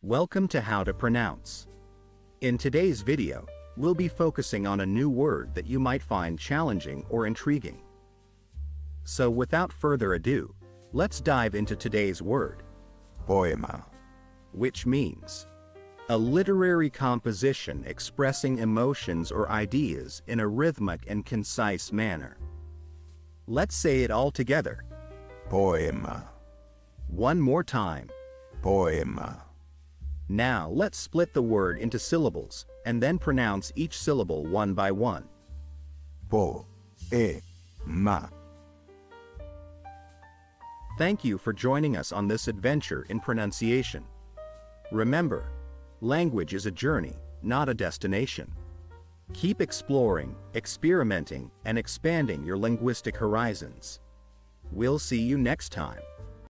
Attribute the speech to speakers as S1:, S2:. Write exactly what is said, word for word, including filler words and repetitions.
S1: Welcome to How to Pronounce. In today's video, we'll be focusing on a new word that you might find challenging or intriguing. So without further ado, let's dive into today's word,
S2: Poema.
S1: which means a literary composition expressing emotions or ideas in a rhythmic and concise manner. Let's say it all together.
S2: Poema.
S1: One more time.
S2: Poema.
S1: Now let's split the word into syllables and then pronounce each syllable one by one.
S2: Po. E. Ma.
S1: Thank you for joining us on this adventure in pronunciation. Remember, language is a journey, not a destination. Keep exploring, experimenting, and expanding your linguistic horizons. We'll see you next time.